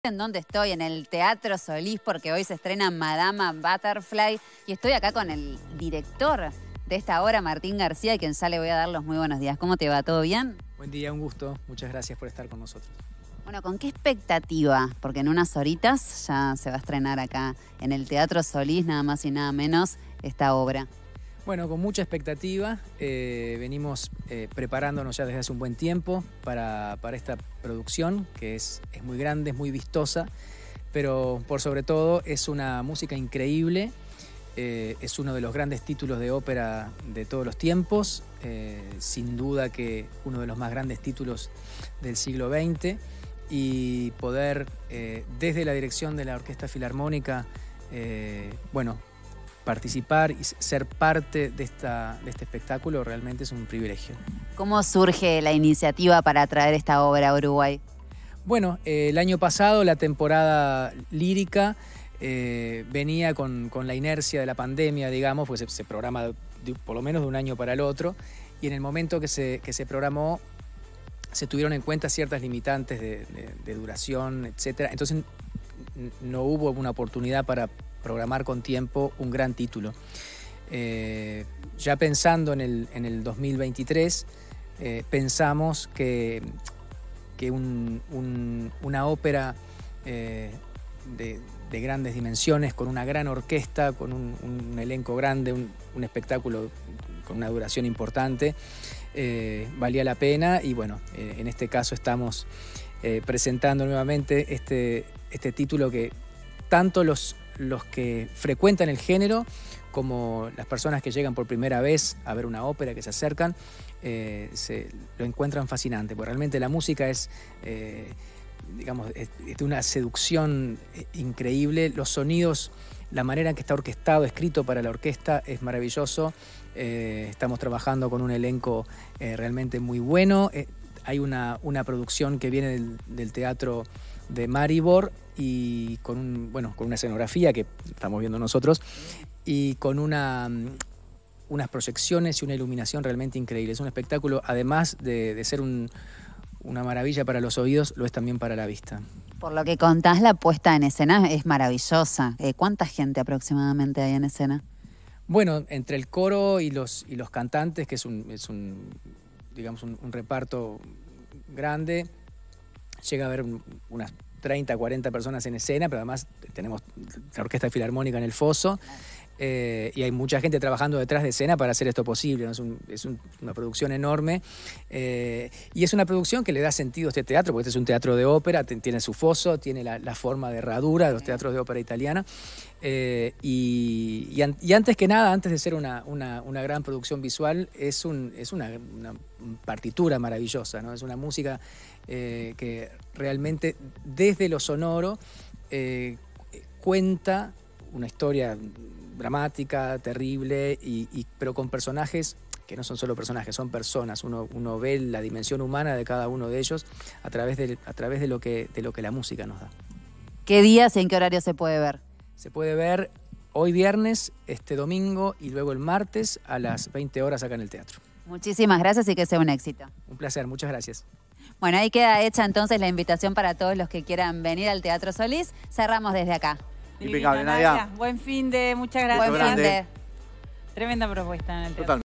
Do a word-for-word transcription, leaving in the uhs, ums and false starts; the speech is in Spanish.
¿En dónde estoy? En el Teatro Solís, porque hoy se estrena Madama Butterfly y estoy acá con el director de esta obra, Martín García, a quien ya le voy a dar los muy buenos días. ¿Cómo te va? ¿Todo bien? Buen día, un gusto. Muchas gracias por estar con nosotros. Bueno, ¿con qué expectativa? Porque en unas horitas ya se va a estrenar acá en el Teatro Solís, nada más y nada menos, esta obra. Bueno, con mucha expectativa, eh, venimos eh, preparándonos ya desde hace un buen tiempo para, para esta producción, que es, es muy grande, es muy vistosa, pero por sobre todo es una música increíble, eh, es uno de los grandes títulos de ópera de todos los tiempos, eh, sin duda que uno de los más grandes títulos del siglo veinte, y poder, eh, desde la dirección de la Orquesta Filarmónica, eh, bueno, participar y ser parte de, esta, de este espectáculo realmente es un privilegio. ¿Cómo surge la iniciativa para traer esta obra a Uruguay? Bueno, eh, el año pasado la temporada lírica eh, venía con, con la inercia de la pandemia, digamos, pues se, se programa de, por lo menos de un año para el otro, y en el momento que se, que se programó se tuvieron en cuenta ciertas limitantes de, de, de duración, etcétera. Entonces no hubo una oportunidad para programar con tiempo un gran título. Eh, ya pensando en el, en el dos mil veintitrés, eh, pensamos que, que un, un, una ópera eh, de, de grandes dimensiones, con una gran orquesta, con un, un elenco grande, un, un espectáculo con una duración importante, eh, valía la pena, y bueno, eh, en este caso estamos eh, presentando nuevamente este, este título que tanto los los que frecuentan el género como las personas que llegan por primera vez a ver una ópera, que se acercan, eh, se, lo encuentran fascinante, porque realmente la música es, eh, digamos, es, es de una seducción increíble. Los sonidos, la manera en que está orquestado, escrito para la orquesta, es maravilloso. Eh, estamos trabajando con un elenco eh, realmente muy bueno. Eh, hay una, una producción que viene del, del teatro de Maribor, y con, un, bueno, con una escenografía que estamos viendo nosotros, y con una, unas proyecciones y una iluminación realmente increíble. Es un espectáculo, además de, de ser un, una maravilla para los oídos, lo es también para la vista. Por lo que contás, la puesta en escena es maravillosa. Eh, ¿Cuánta gente aproximadamente hay en escena? Bueno, entre el coro y los, y los cantantes, que es un, es un digamos, un, un reparto grande, llega a haber un, unas treinta, cuarenta personas en escena, pero además tenemos la Orquesta Filarmónica en el foso, eh, y hay mucha gente trabajando detrás de escena para hacer esto posible, ¿no? Es, un, es un, una producción enorme, eh, y es una producción que le da sentido a este teatro, porque este es un teatro de ópera, tiene su foso, tiene la, la forma de herradura de los teatros de ópera italiana, eh, y, y, an, y antes que nada, antes de ser una, una, una gran producción visual, es, un, es una, una partitura maravillosa, ¿no? Es una música eh, que realmente desde lo sonoro eh, cuenta una historia dramática, terrible, y, y, pero con personajes que no son solo personajes, son personas. Uno, uno ve la dimensión humana de cada uno de ellos a través de, a través de, lo que, de lo que la música nos da. ¿Qué días y en qué horario se puede ver? Se puede ver hoy viernes, este domingo y luego el martes a las veinte horas acá en el teatro. Muchísimas gracias y que sea un éxito. Un placer, muchas gracias. Bueno, ahí queda hecha entonces la invitación para todos los que quieran venir al Teatro Solís. Cerramos desde acá. Impecable, Nadia. Buen fin de, muchas gracias. Buen fin de. Tremenda propuesta en el teatro. Totalmente.